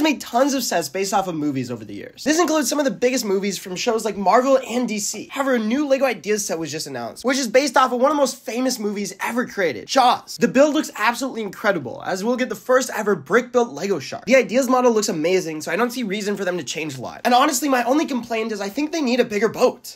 made tons of sets based off of movies over the years. This includes some of the biggest movies from shows like Marvel and DC. However, a new LEGO Ideas set was just announced, which is based off of one of the most famous movies ever created, Jaws. The build looks absolutely incredible, as we'll get the first ever brick-built LEGO shark. The Ideas model looks amazing, so I don't see reason for them to change a lot. And honestly, my only complaint is I think they need a bigger boat.